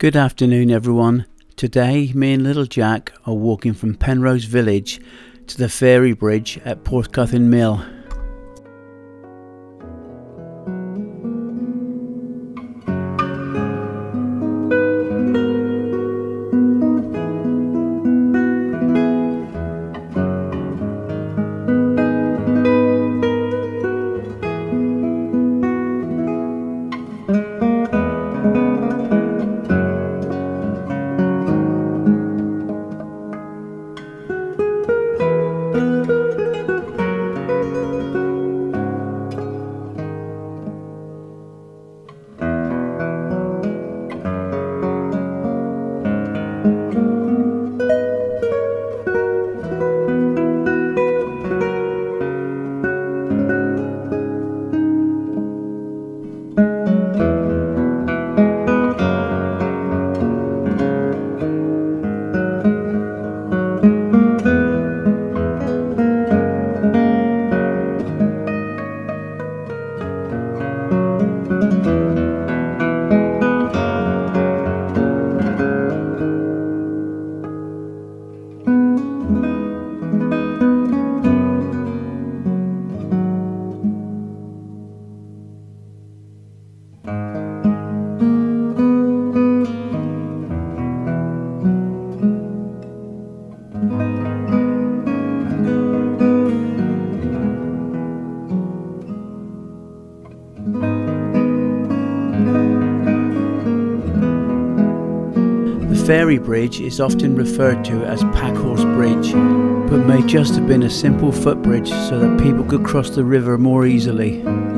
Good afternoon everyone. Today me and little Jack are walking from Penrose village to the ferry bridge at Porthcothan Mill. The ferry bridge is often referred to as Packhorse Bridge, but may just have been a simple footbridge so that people could cross the river more easily.